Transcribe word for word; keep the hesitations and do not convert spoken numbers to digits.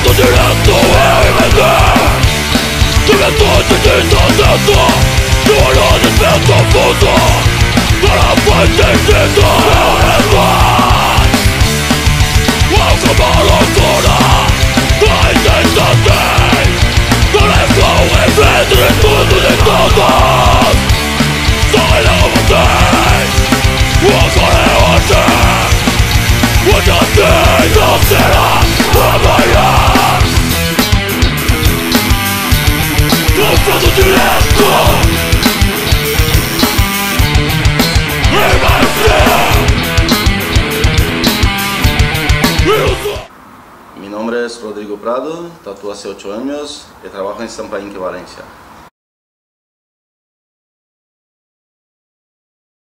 confronto direto eu inventar juventude desatenta de um olhar desperto confuso para a frente extinta ao acabar a loucura da intensidade da lesão entre tudo e todos só ele não mantém o agora é hoje hoje assim não será amanhã confronto direto In Valencia. Mi nombre es Rodrigo Prado, tatúo hace ocho años y trabajo en Sampa, In Valencia.